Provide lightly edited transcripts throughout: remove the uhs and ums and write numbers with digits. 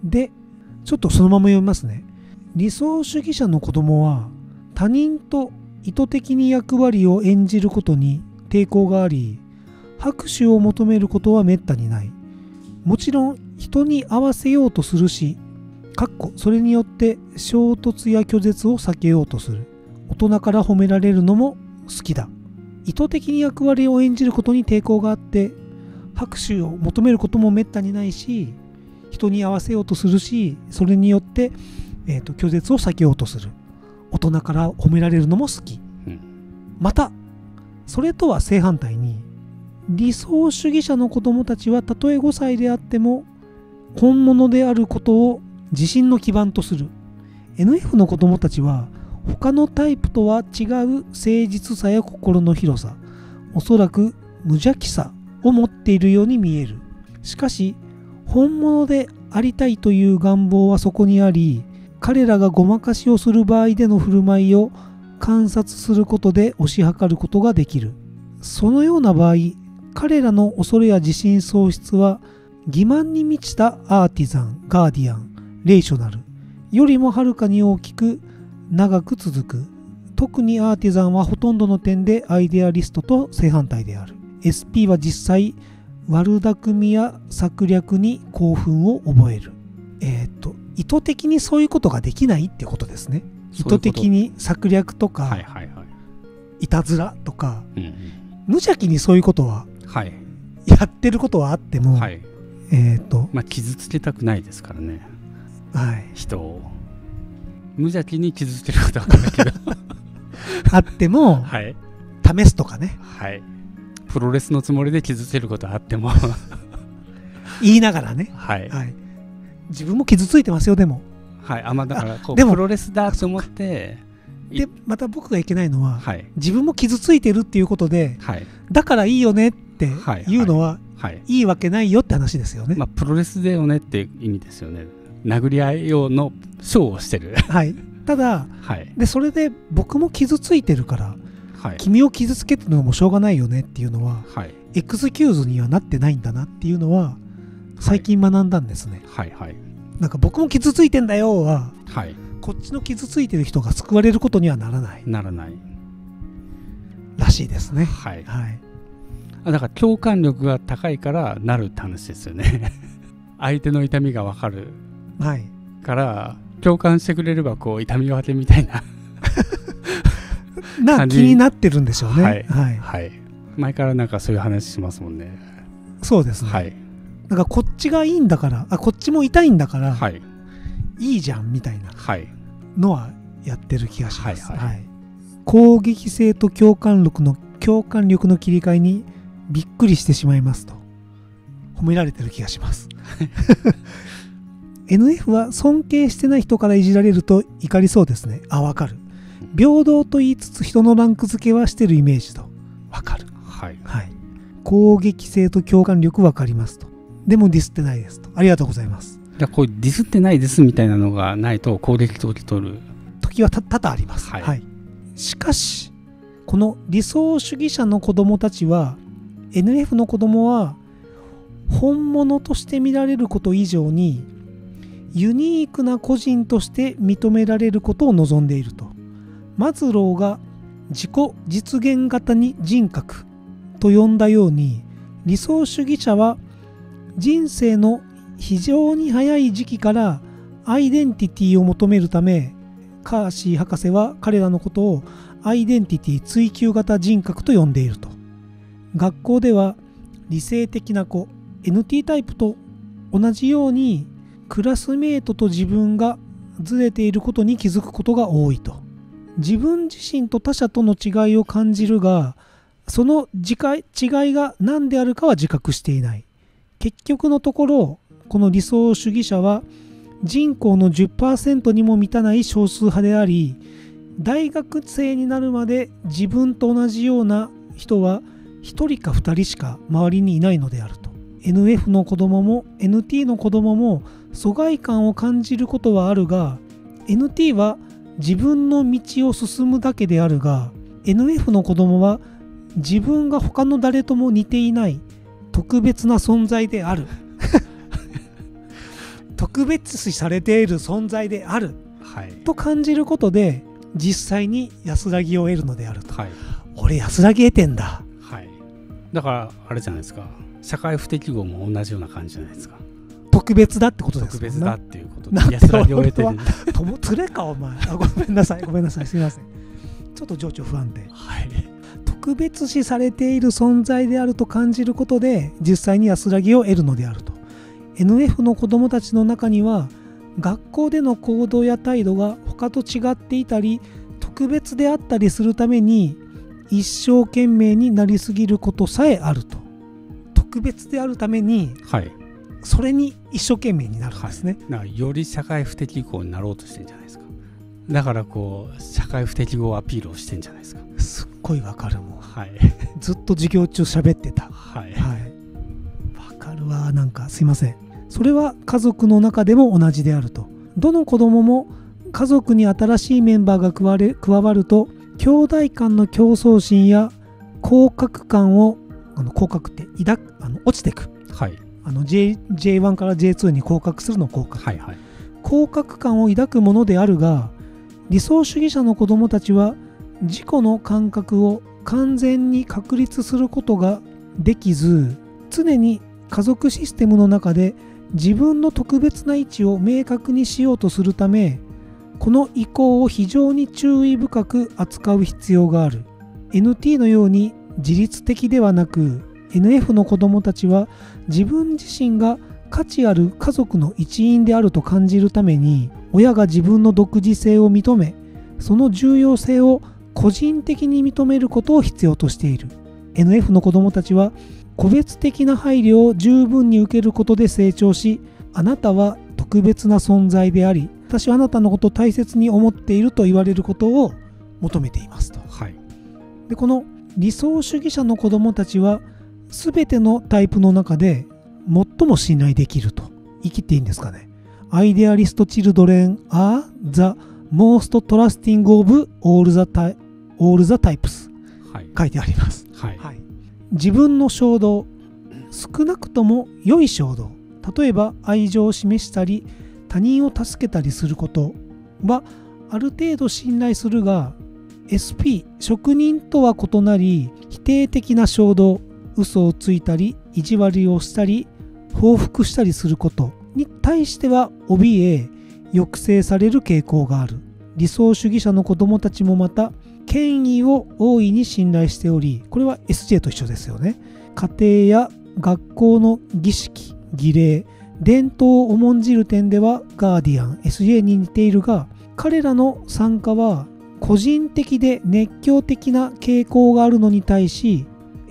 で、ちょっとそのまま読みますね。理想主義者の子供は他人と意図的に役割を演じることに抵抗があり、拍手を求めることはめったにない。もちろん人に合わせようとするし、それによって衝突や拒絶を避けようとする。大人から褒められるのも好きだ。意図的に役割を演じることに抵抗があって、拍手を求めることもめったにないし、人に合わせようとするし、それによって、拒絶を避けようとする。大人から褒められるのも好き。また、それとは正反対に、理想主義者の子供たちはたとえ5歳であっても、本物であることを自信の基盤とする。NF の子供たちは、他のタイプとは違う誠実さや心の広さ、おそらく無邪気さを持っているように見える。しかし、本物でありたいという願望はそこにあり、彼らがごまかしをする場合での振る舞いを観察することで推し量ることができる。そのような場合、彼らの恐れや自信喪失は欺瞞に満ちたアーティザン、ガーディアン、レーショナルよりもはるかに大きく長く続く。特にアーティザンはほとんどの点でアイデアリストと正反対である。SP は実際悪巧みや策略に興奮を覚える。意図的にそういうことができないってことですね。意図的に策略とか、いたずらとか、無邪気にそういうことは、やってることはあっても、 傷つけたくないですからね、人を。無邪気に傷つけることはないけどあっても、試すとかね、 プロレスのつもりで傷つけることはあっても言いながらね、自分も傷ついてますよ。でもだからプロレスだと思って、 でまた僕がいけないのは、自分も傷ついてるっていうことで、だからいいよねっていうのは、いいわけないよって話ですよね。 プロレスだよねっていう意味ですよね。殴り合い用のショーをしてるただ、でそれで僕も傷ついてるから、君を傷つけてるのもしょうがないよねっていうのは、エクスキューズにはなってないんだなっていうのは最近学んだんですね。なんか僕も傷ついてんだよは、こっちの傷ついてる人が救われることにはならないらしいですね。 だから共感力が高いからなるって話ですよね相手の痛みが分かるから共感してくれれば痛み分けみたいな気になってるんでしょうね。 前からなんかそういう話しますもんね。 そうですね。なんかこっちがいいんだから、こっちも痛いんだから、いいじゃんみたいなのはやってる気がします。攻撃性と共感力の切り替えにびっくりしてしまいますと褒められてる気がしますNF は尊敬してない人からいじられると怒りそうですね。わかる。平等と言いつつ人のランク付けはしてるイメージと。わかる。攻撃性と共感力わかりますと。でもディスってないですと。ありがとうございます。 じゃあディスってないですみたいなのがないと攻撃取る時は多々あります。しかしこの理想主義者の子供たちは NF の子供は本物として見られること以上にユニークな個人として認められることを望んでいると。マズローが自己実現型に人格と呼んだように、理想主義者は人生の非常に早い時期からアイデンティティを求めるため、カーシー博士は彼らのことをアイデンティティ追求型人格と呼んでいると。学校では理性的な子 NT タイプと同じようにクラスメートと自分がずれていることに気づくことが多いと。自分自身と他者との違いを感じるが、その違いが何であるかは自覚していない。結局のところ、この理想主義者は人口の 10% にも満たない少数派であり、大学生になるまで自分と同じような人は1人か2人しか周りにいないのであると。NF の子供も NT の子供も疎外感を感じることはあるが、 NT は自分の道を進むだけであるが、 NF の子供は自分が他の誰とも似ていない特別な存在である特別視されている存在である、 はい、 と感じることで実際に安らぎを得るのであると、 はい、 俺安らぎ得てんだ、 はい、だからあれじゃないですか、社会不適合も同じような感じじゃないですか。 特別だってことですもんね。 特別だっていうことで安らぎを得てるんだ。 連れかお前。ごめんなさいごめんなさい、すいません、ちょっと情緒不安定。 はい、 特別視されている存在であると感じることで実際に安らぎを得るのであると。 NF の子どもたちの中には学校での行動や態度が他と違っていたり特別であったりするために一生懸命になりすぎることさえあると。特別であるために、はい、それに一生懸命になるんですね、 はい、より社会不適合になろうとしてるんじゃないですか。だからこう社会不適合アピールをしてるんじゃないですか。 すっごいわかるもん、 はい、 ずっと授業中喋ってた。 はい、 はい、わかるわ。なんかすいません。それは家族の中でも同じであると。どの子供も家族に新しいメンバーが加わると兄弟間の競争心や降格感を降格って落ちていく、はい、J1 から J2 に降格するの降格、はいはい、降格感を抱くものであるが、理想主義者の子どもたちは自己の感覚を完全に確立することができず、常に家族システムの中で自分の特別な位置を明確にしようとするため、この意向を非常に注意深く扱う必要がある。 NT のように自律的ではなく NF の子どもたちは自分自身が価値ある家族の一員であると感じるために、親が自分の独自性を認め、その重要性を個人的に認めることを必要としている。 NF の子どもたちは個別的な配慮を十分に受けることで成長し、あなたは特別な存在であり、私はあなたのことを大切に思っていると言われることを求めていますと、はい、でこの理想主義者の子どもたちは全てのタイプの中で最も信頼できると言い切っていいんですかね。アイデアリストチルドレン are the most trusting of all the types、はい、書いてあります、はいはい、自分の衝動、少なくとも良い衝動、例えば愛情を示したり他人を助けたりすることはある程度信頼するが、 SP 職人とは異なり否定的な衝動、嘘をついたり意地悪をしたり報復したりすることに対しては怯え抑制される傾向がある。理想主義者の子どもたちもまた権威を大いに信頼しており、これは SJ と一緒ですよね。家庭や学校の儀式、儀礼、伝統を重んじる点ではガーディアン SJ に似ているが、彼らの参加は個人的で熱狂的な傾向があるのに対し、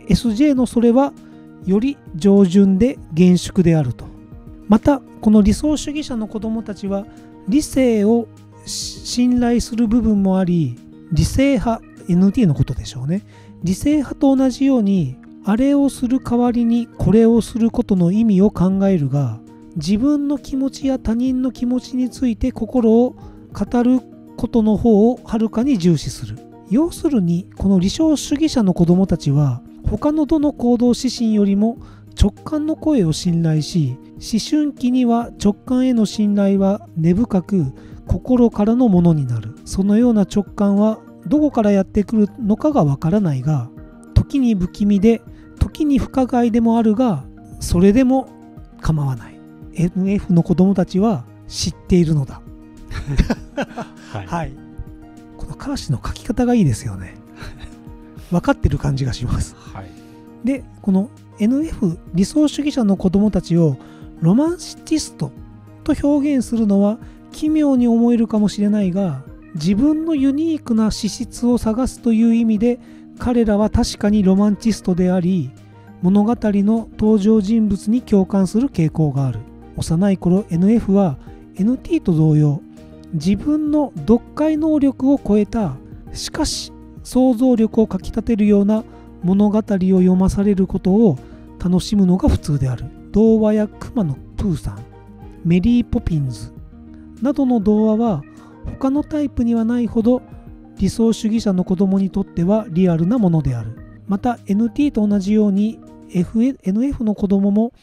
SJ のそれはより上順で厳粛であると。またこの理想主義者の子どもたちは理性を信頼する部分もあり、理性派 NT のことでしょうね。理性派と同じようにあれをする代わりにこれをすることの意味を考えるが、自分の気持ちや他人の気持ちについて心を語ることの方をはるかに重視する。要するにこの理想主義者の子どもたちは他のどの行動指針よりも直感の声を信頼し、思春期には直感への信頼は根深く心からのものになる。そのような直感はどこからやってくるのかがわからないが、時に不気味で時に不可解でもあるが、それでも構わない。 NF の子供たちは知っているのだはい、はい、この歌詞の書き方がいいですよね分かってる感じがします、はい、でこの NF 理想主義者の子供たちをロマンチストと表現するのは奇妙に思えるかもしれないが、自分のユニークな資質を探すという意味で彼らは確かにロマンチストであり、物語の登場人物に共感する傾向がある。幼い頃 NF は NT と同様、自分の読解能力を超えた、しかし想像力をかき立てるような物語を読まされることを楽しむのが普通である。童話やクマのプーさん、メリーポピンズなどの童話は他のタイプにはないほど理想主義者の子供にとってはリアルなものである。また NT と同じように NF の子供も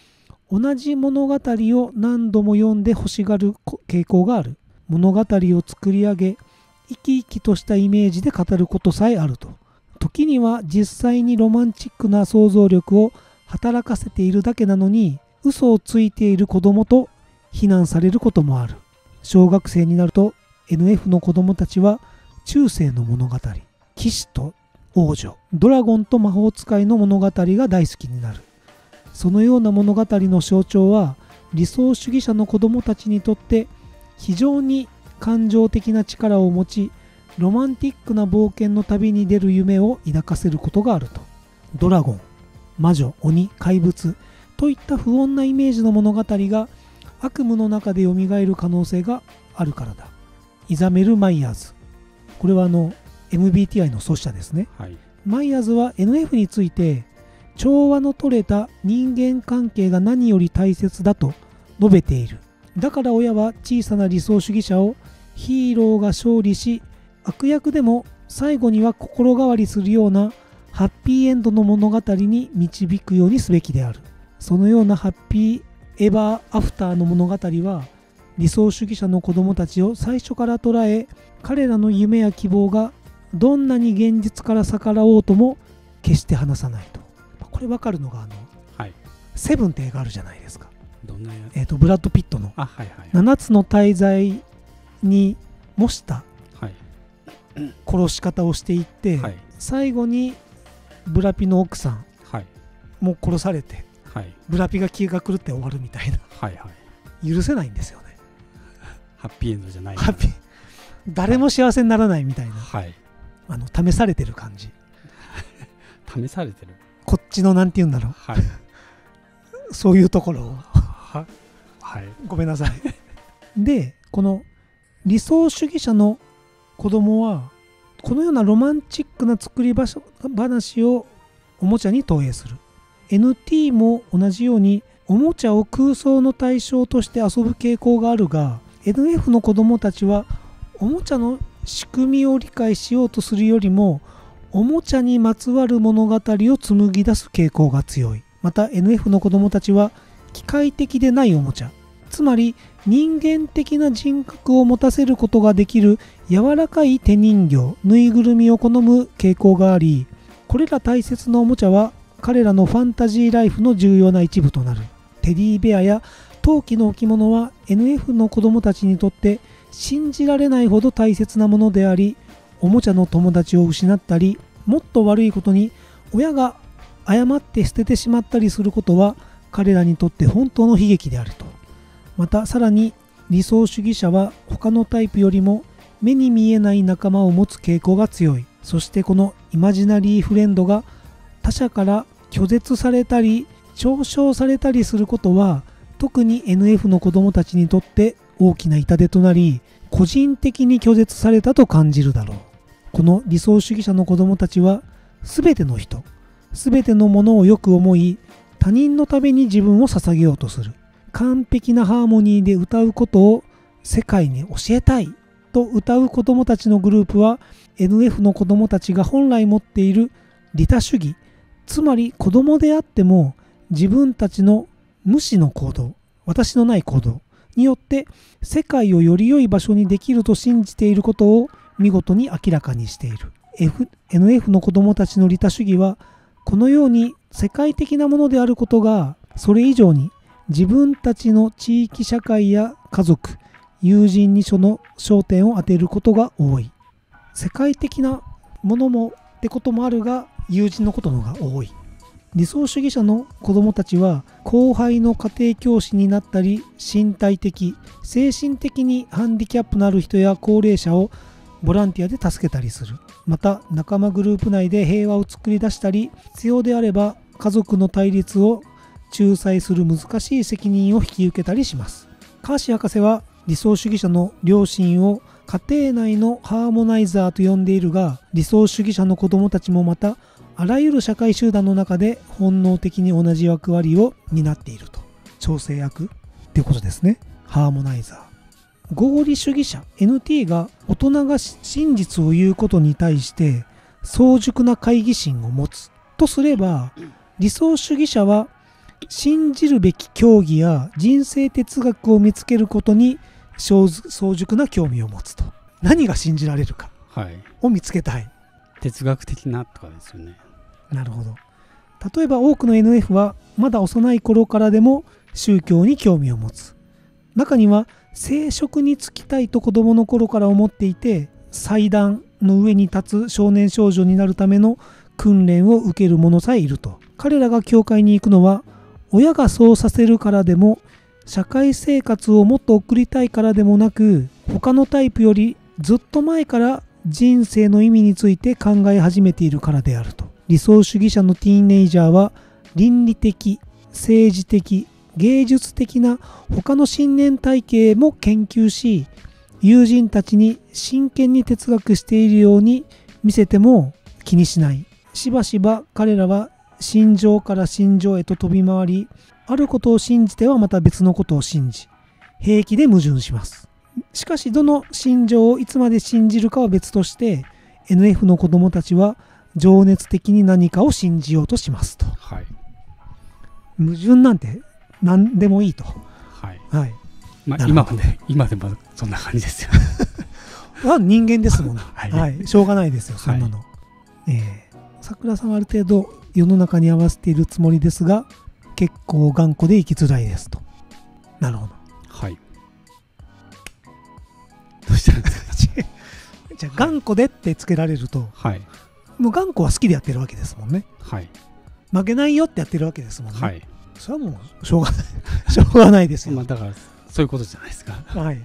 同じ物語を何度も読んで欲しがる傾向がある。物語を作り上げ、生き生きとしたイメージで語ることさえあると。時には実際にロマンチックな想像力を働かせているだけなのに、嘘をついている子供と非難されることもある。小学生になると NF の子供たちは中世の物語、騎士と王女、ドラゴンと魔法使いの物語が大好きになる。そのような物語の象徴は理想主義者の子供たちにとって非常に感情的な力を持ち、ロマンティックな冒険の旅に出る夢を抱かせることがあると。ドラゴン、魔女、鬼、怪物といった不穏なイメージの物語が悪夢の中でよみがえる可能性があるからだ。イザメル・マイヤーズ、これはMBTI の創始者ですね、はい、マイヤーズは NF について調和の取れた人間関係が何より大切だと述べている。だから親は小さな理想主義者をヒーローが勝利し、悪役でも最後には心変わりするようなハッピーエンドの物語に導くようにすべきである。そのようなハッピーエバーアフターの物語は理想主義者の子供たちを最初から捉え、彼らの夢や希望がどんなに現実から逆らおうとも決して離さないと。これ分かるのがはい、 セブンって映画あるじゃないですか。 どんなやつ？ ブラッド・ピットの7つの大罪に模した殺し方をしていって、はい、最後にブラピの奥さんもう殺されて、はい、ブラピが気が狂って終わるみたいな、はいはい、許せないんですよね。 ハッピーエンドじゃない、 誰も幸せにならないみたいな、はい、試されてる感じ試されてる、 こっちのなんて言うんだろう、はい、そういうところをはい、ごめんなさいで、この理想主義者の子供はこのようなロマンチックな作り話をおもちゃに投影する。 NT も同じようにおもちゃを空想の対象として遊ぶ傾向があるが、 NF の子供たちはおもちゃの仕組みを理解しようとするよりもおもちゃにまつわる物語を紡ぎ出す傾向が強い。また NF の子供たちは機械的でないおもちゃ、つまり人間的な人格を持たせることができる柔らかい手人形、ぬいぐるみを好む傾向があり、これら大切なおもちゃは彼らのファンタジーライフの重要な一部となる。テディベアや陶器の置物は NF の子供たちにとって信じられないほど大切なものであり、おもちゃの友達を失ったり、もっと悪いことに親が誤って捨ててしまったりすることは彼らにとって本当の悲劇であると。またさらに理想主義者は他のタイプよりも目に見えない仲間を持つ傾向が強い。そしてこのイマジナリーフレンドが他者から拒絶されたり嘲笑されたりすることは特に NF の子供たちにとって大きな痛手となり、個人的に拒絶されたと感じるだろう。この理想主義者の子供たちは全ての人、全てのものをよく思い、他人のために自分を捧げようとする。完璧なハーモニーで歌うことを世界に教えたいと歌う子供たちのグループは NF の子供たちが本来持っている利他主義、つまり子供であっても自分たちの無私の行動、私のない行動によって世界をより良い場所にできると信じていることを見事に明らかにしている。NF の子供たちの利他主義はこのように世界的なものであることが、それ以上に自分たちの地域社会や家族、友人にその焦点を当てることが多い。世界的なものもってこともあるが、友人のことの方が多い。理想主義者の子どもたちは後輩の家庭教師になったり、身体的、精神的にハンディキャップのある人や高齢者をボランティアで助けたりする。また仲間グループ内で平和を作り出したり、必要であれば家族の対立を仲裁する難しい責任を引き受けたりします。カーシ博士は理想主義者の両親を家庭内のハーモナイザーと呼んでいるが、理想主義者の子どもたちもまたあらゆる社会集団の中で本能的に同じ役割を担っていると。調整役っていうことですね。ハーモナイザー。合理主義者 NT が大人が真実を言うことに対して早熟な懐疑心を持つとすれば、理想主義者は信じるべき教義や人生哲学を見つけることに早熟な興味を持つと。何が信じられるかを見つけたい、 哲学的なとかですよね。 なるほど。例えば多くの NF はまだ幼い頃からでも宗教に興味を持つ。中には聖職に就きたいと子供の頃から思っていて、祭壇の上に立つ少年少女になるための訓練を受ける者さえいると。彼らが教会に行くのは親がそうさせるからでも、社会生活をもっと送りたいからでもなく、他のタイプよりずっと前から人生の意味について考え始めているからであると。理想主義者のティーンエイジャーは倫理的、政治的、芸術的な他の信念体系も研究し、友人たちに真剣に哲学しているように見せても気にしない。しばしば彼らは心情から心情へと飛び回り、あることを信じてはまた別のことを信じ、平気で矛盾します。しかしどの心情をいつまで信じるかは別として、 NF の子供たちは情熱的に何かを信じようとしますと。矛盾なんて何でもいいと。 今でもそんな感じですよは人間ですもんしょうがないですよ、そんなの。桜さんはある程度世の中に合わせているつもりですが、結構頑固で生きづらいですと。なるほど。 どうしたんですかじゃあ頑固でってつけられると、もう頑固は好きでやってるわけですもんね。負けないよってやってるわけですもんね。それはもうしょうがないしょうがないですよ。 だからそういうことじゃないですか。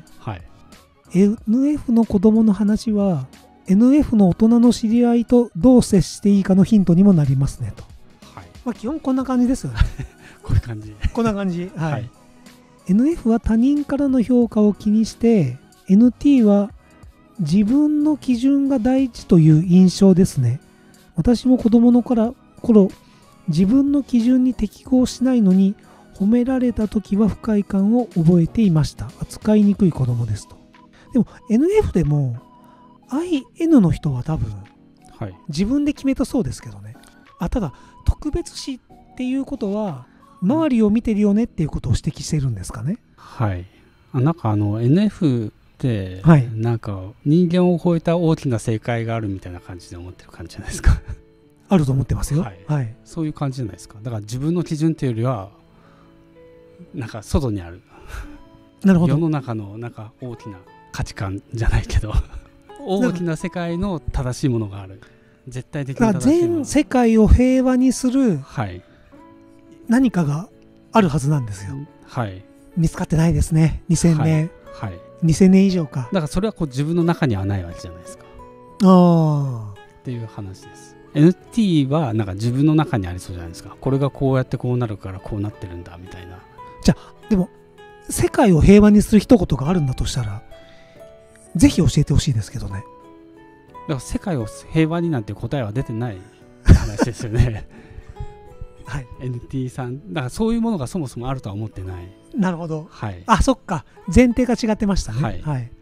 NF の子供の話は NF の大人の知り合いとどう接していいかのヒントにもなりますねと。基本こんな感じですよねこういう感じ。 こんな感じ。NF は他人からの評価を気にして、 NT は自分の基準が大事という印象ですね。私も子供の頃、自分の基準に適合しないのに褒められた時は不快感を覚えていました。扱いにくい子供ですと。でも NF でも IN の人は多分自分で決めたそうですけどね。ただ特別視っていうことは周りを見てるよねっていうことを指摘してるんですかね。 なんかNF ってなんか人間を超えた大きな正解があるみたいな感じで思ってる感じじゃないですかあると思ってますよ。 そういう感じじゃないですか。だから自分の基準っていうよりはなんか外にある、 なるほど、 世の中のなんか大きな価値観じゃないけど大きな世界の正しいものがある、絶対的な正しいもの、 全世界を平和にする何かがあるはずなんですよ。見つかってないですね。2000年、2000年以上か。 だからそれはこう自分の中にはないわけじゃないですか。っていう話です。NT はなんか自分の中にありそうじゃないですか。これがこうやってこうなるからこうなってるんだみたいな。 じゃあでも世界を平和にする一言があるんだとしたらぜひ教えてほしいですけどね。 だから世界を平和になんて答えは出てない話ですよねNT さんだからそういうものがそもそもあるとは思ってない。 なるほど。そっか、前提が違ってましたね。